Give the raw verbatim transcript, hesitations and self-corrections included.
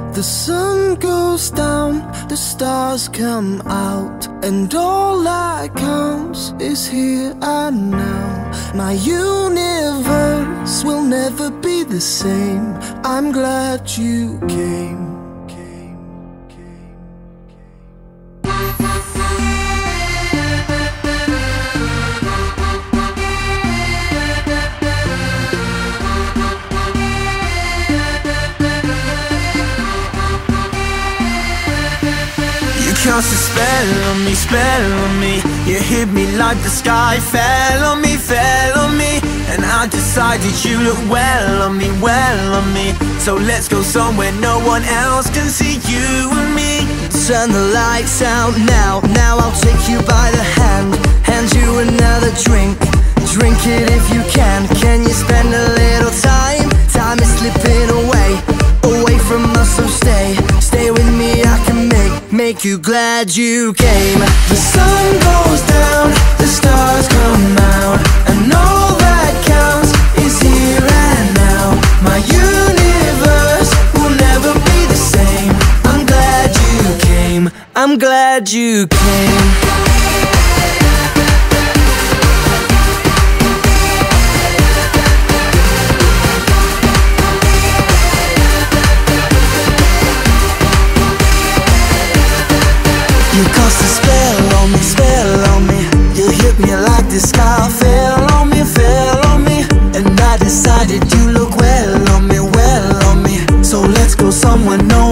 The sun goes down, the stars come out, and all that counts is here and now. My universe will never be the same. I'm glad you came. Cast a spell on me, spell on me. You hit me like the sky fell on me, fell on me. And I decided you look well on me, well on me. So let's go somewhere no one else can see you and me. Turn the lights out now, now I'll take you by the hand, hand you another drink. Drink it if you can. Can you spend a little time? Time is slipping away, away from us, so stay. Stay with me, I can make, make you glad you came. The sun goes down, the stars come out, and all that counts is here and now. My universe will never be the same. I'm glad you came, I'm glad you came. You cast a spell on me, spell on me. You hit me like the sky fell on me, fell on me. And I decided you look well on me, well on me. So let's go somewhere no